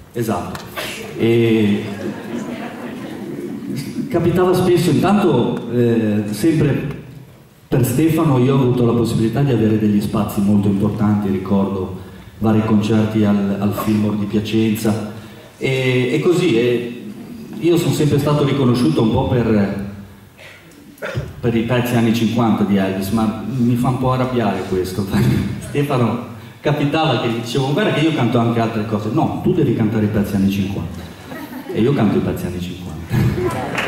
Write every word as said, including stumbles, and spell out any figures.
esatto. E capitava spesso, intanto eh, sempre per Stefano io ho avuto la possibilità di avere degli spazi molto importanti, ricordo vari concerti al, al Fillmore di Piacenza e, e così, e io sono sempre stato riconosciuto un po' per, per i pezzi anni cinquanta di Elvis, ma mi fa un po' arrabbiare questo. Stefano capitava che gli dicevo guarda che io canto anche altre cose, no, tu devi cantare i pezzi anni cinquanta e io canto i pezzi anni cinquanta.